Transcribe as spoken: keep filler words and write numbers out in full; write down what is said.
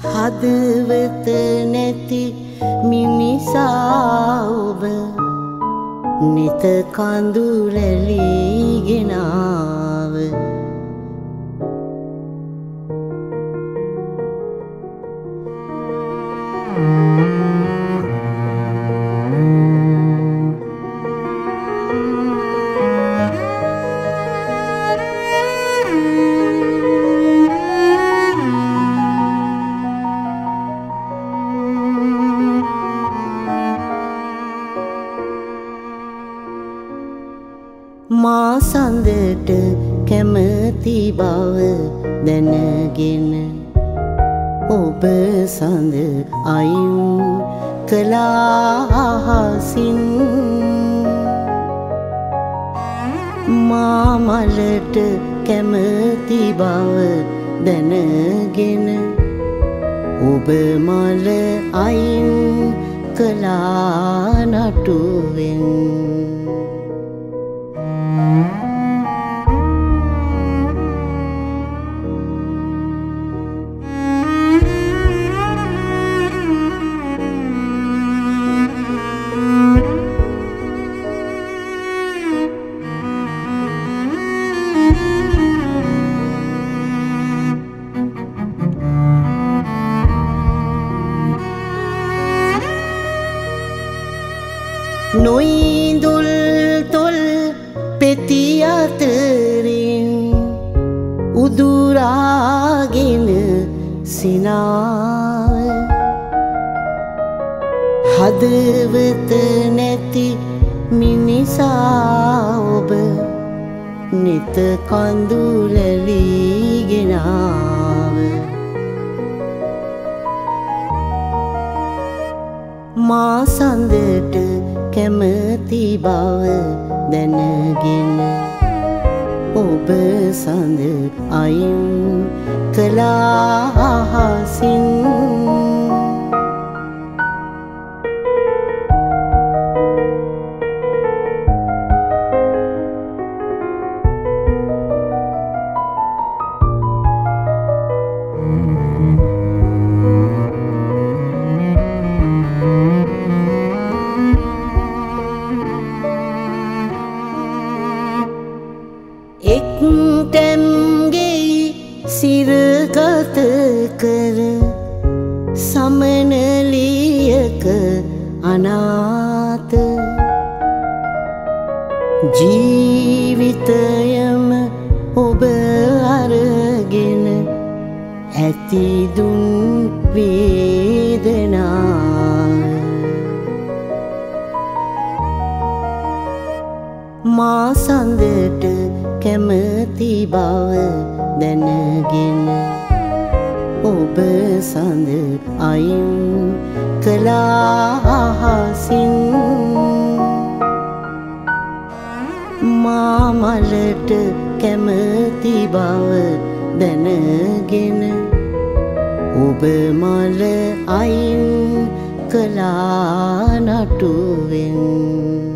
හදවත නැති මිනිසා ඔබ නිත කඳුරැලි ගෙනාව. මා සඳට කැමති බව දැනගෙන ඔබ සඳ අයින් කළාසින් මා මලට කැමති බව දැනගෙන ඔබ මල අයින් කළා නටුවෙන්. නොයිඳුල් තොල් පෙති අතරින් උදුරාගෙන සිනාව හදවත නැති මිනිසා ඔබ නිත කඳුරැලි ගෙනාව. මා සඳට කැමති බව දැනගෙන ඔබ සඳ අයින් කළාසින් එක්ටැම්ගෙයි සිරගත කර සමනලියක අනාත ජීවිතයම ඔබ අරගෙන ඇතිදුන් වේදනාව. මා සඳට කැමති බව දැනගෙන ඔබ සඳ අයින් කළාසින් මා මලට කැමති බව දැනගෙන ඔබ මල අයින් කළා නටුවෙන්.